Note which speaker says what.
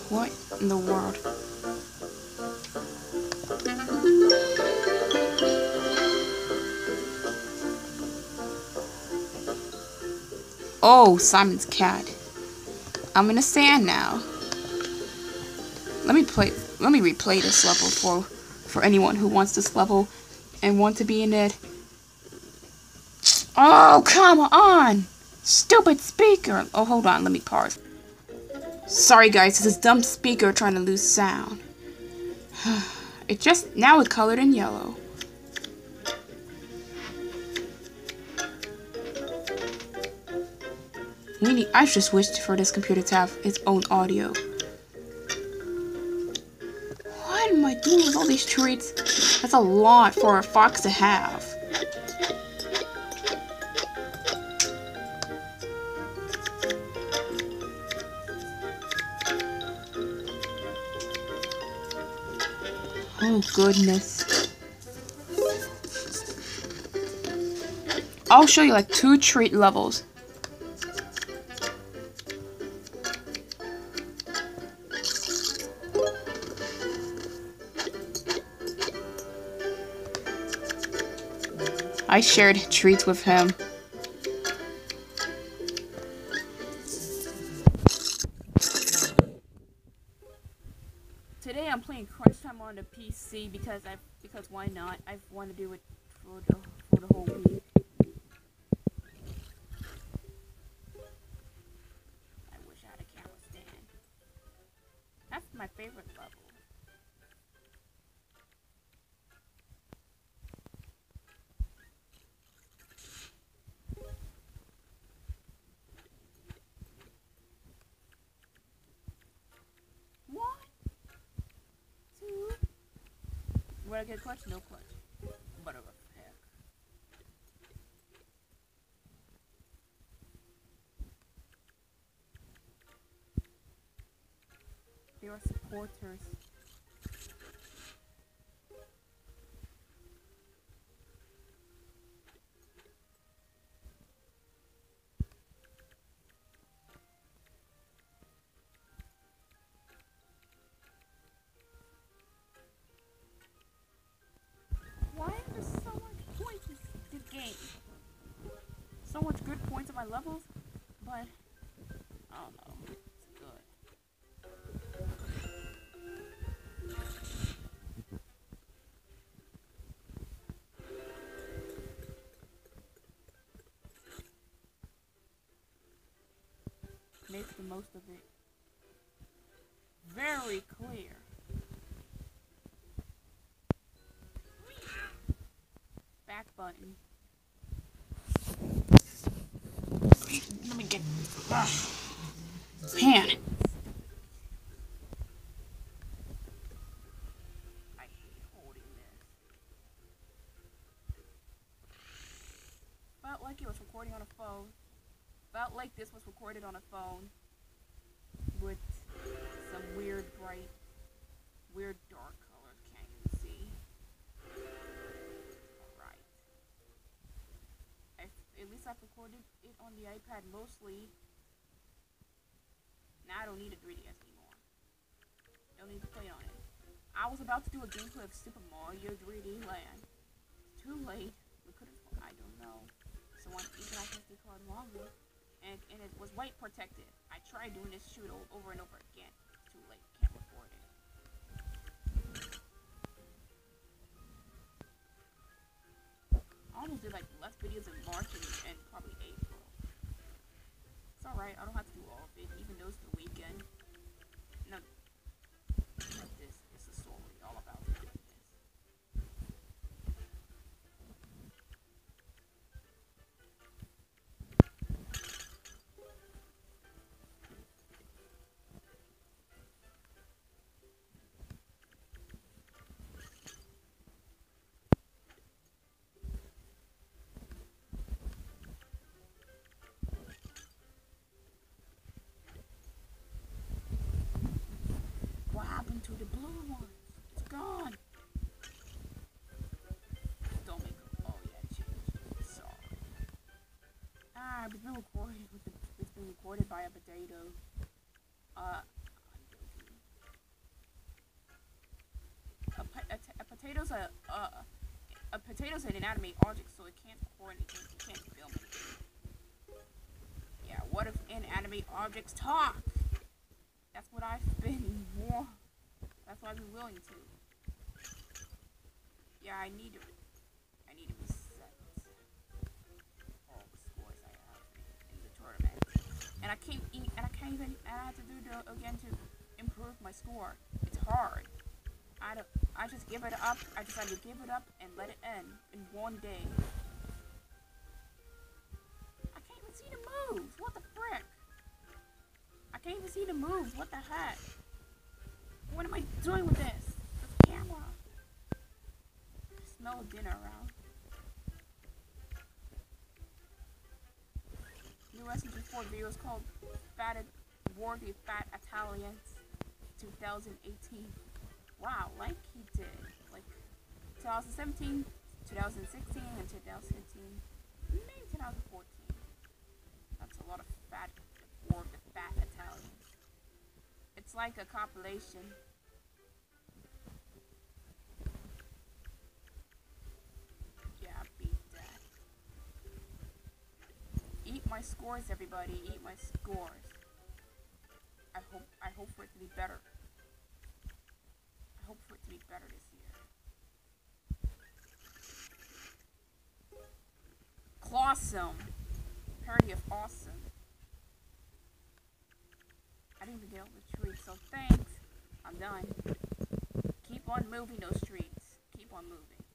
Speaker 1: What in the world? Oh, Simon's cat. I'm in the sand now. Let me replay this level for anyone who wants this level and want to be in it. Oh, come on! Stupid speaker! Oh, hold on, let me pause. Sorry guys, this is dumb speaker trying to lose sound. Now it's colored in yellow. I just wished for this computer to have its own audio. What am I doing with all these treats? That's a lot for a fox to have. Oh goodness. I'll show you like 2 treat levels. I shared treats with him. Today I'm playing Crunch Time on the PC because why not? I want to do it for the whole week. I wish I had a camera stand. That's my favorite level. Would I get clutch? No clutch. Whatever. Heck. They are supporters. Why are there so much points in this game? So much good points in my levels, but I don't know. It's good. Make the most of it. Very clear. Back button. Let me get. Man. I hate holding this. Felt like it was recording on a phone. Felt like this was recorded on a phone with some weird bright, weird dark colors. Can't even see. Alright. At least I've recorded it on the iPad mostly. Now I don't need a 3DS anymore. Don't need to play on it. I was about to do a gameplay of Super Mario 3D Land. Too late. We could have. I don't know. So even I can SD card longer. And it was white protected. I tried doing this shoot over and over again. Too late. Can't record it. I almost did like less videos in March and probably April. It's alright. I don't have to do all of it, even though it's the weekend. No. Like this. It's a story all about it. What happened to the blue one? It's gone. Don't make it. Oh yeah, it changed. Sorry. It's been recorded. It's been recorded by a potato. I'm joking. a potato's an inanimate object, so it can't pour anything. It can't film anything. Yeah, what if inanimate objects talk? That's what I've been more. That's what I've been willing to. Yeah, I need to reset all the scores I have in the tournament, and I can't eat, and I can't even. And I have to do it again to improve my score. It's hard. I just give it up. I decided to give it up and let it end in one day. I can't even see the moves. What the frick? I can't even see the moves. What the heck? What am I doing with this? This camera. I smell dinner around. New SMG4 video is called War the Fat Italians 2018. Wow, like he did. Like 2017, 2016, and 2015. Maybe 2014. That's a lot of fat War the Fat Italians. It's like a compilation. Yeah, beat that. Eat my scores, everybody. Eat my scores. I hope for it to be better. I hope for it to be better this year. Clawsome. Parody of awesome. I didn't even get all the trees, so thanks. I'm done. Keep on moving those streets. Keep on moving.